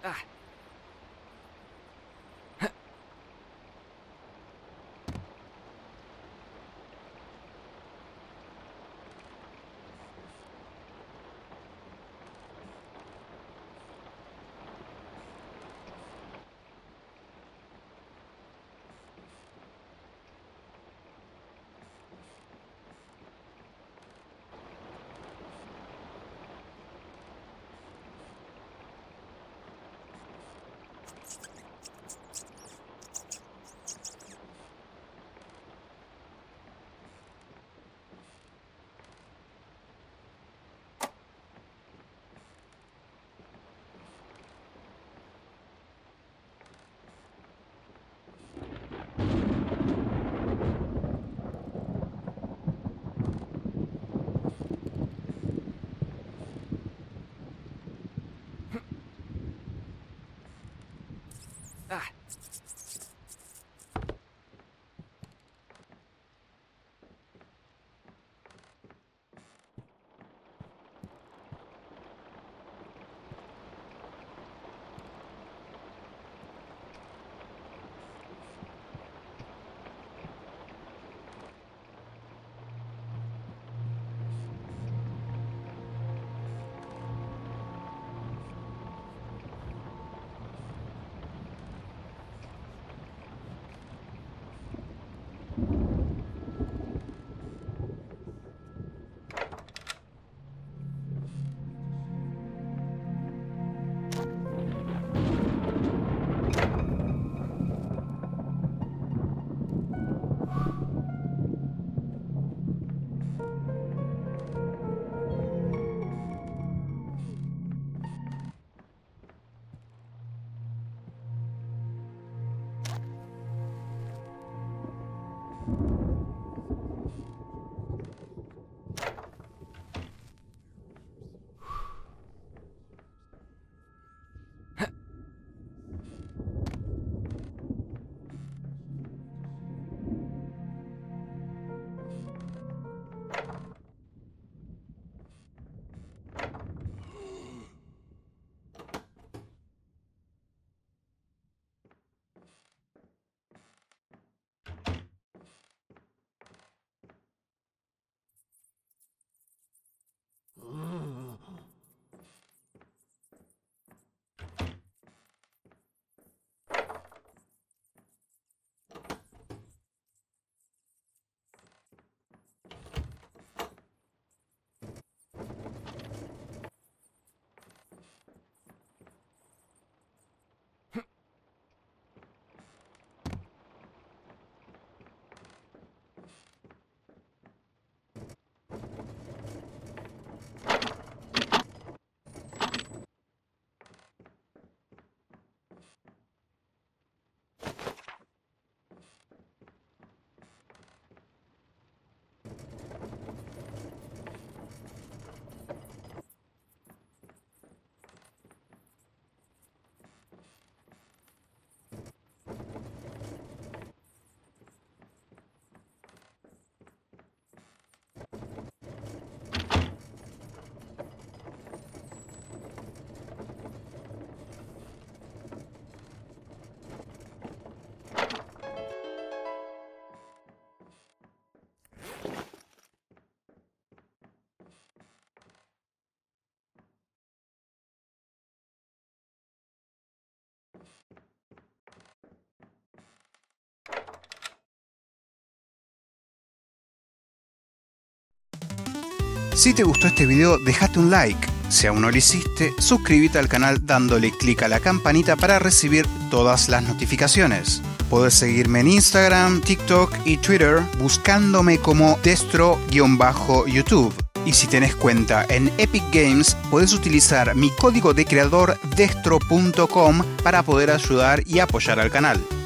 Si te gustó este video, dejate un like. Si aún no lo hiciste, suscríbete al canal dándole clic a la campanita para recibir todas las notificaciones. Puedes seguirme en Instagram, TikTok y Twitter buscándome como Destro-YouTube. Y si tenés cuenta en Epic Games, puedes utilizar mi código de creador destro.com para poder ayudar y apoyar al canal.